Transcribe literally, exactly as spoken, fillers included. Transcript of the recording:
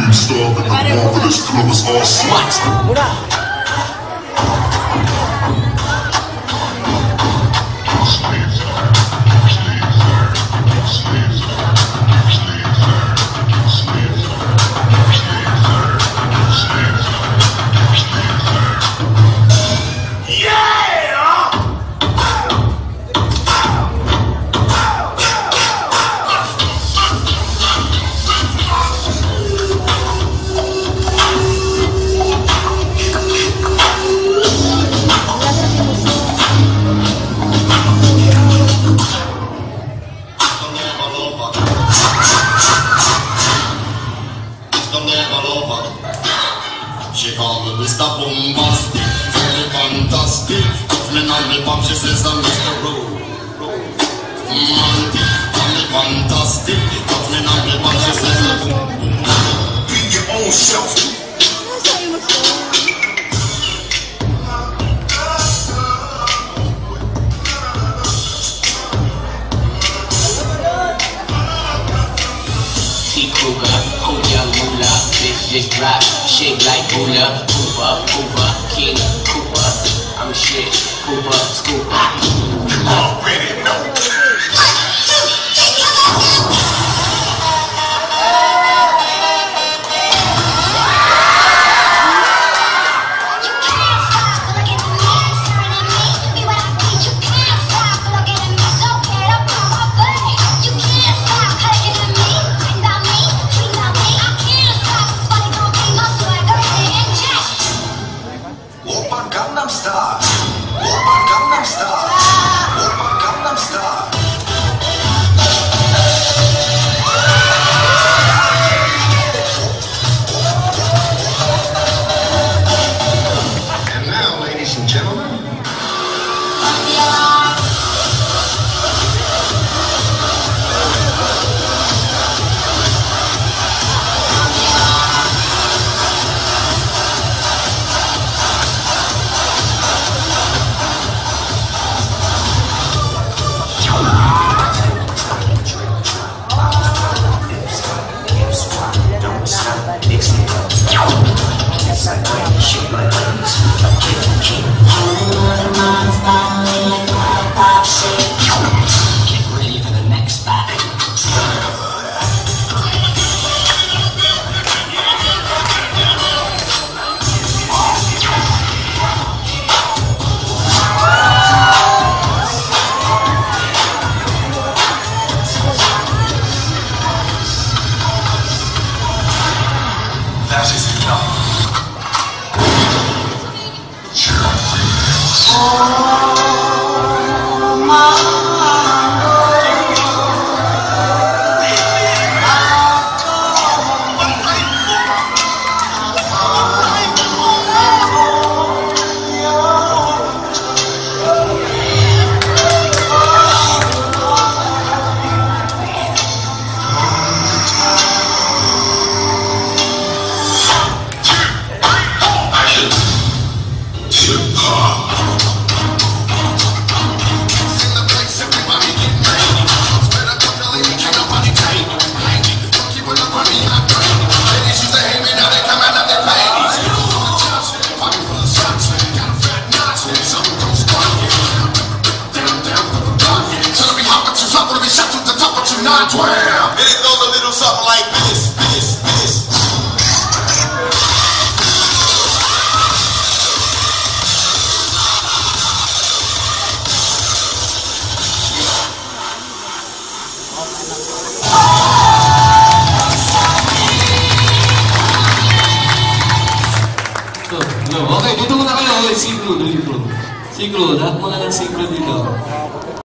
dream starving of marvelous colors all sorts. She called me Mister Bombastic, very fantastic. Put me on the pop, she says I'm Mister Romantic, very fantastic. Put me on the pop, she says I'm be your own self. Just drop, shake like hula, Cooper, Cooper, King Cooper. I'm shit, Cooper, Scooper. You already know. Gangnam Style, Oppa Gangnam Style, Oppa Gangnam Style. And now, ladies and gentlemen, that is enough. and it goes a little something like this, this, this. So, no, okay, dito muna kayo. Okay, synchro, synchro. Synchro, lahat mga ng synchro dito.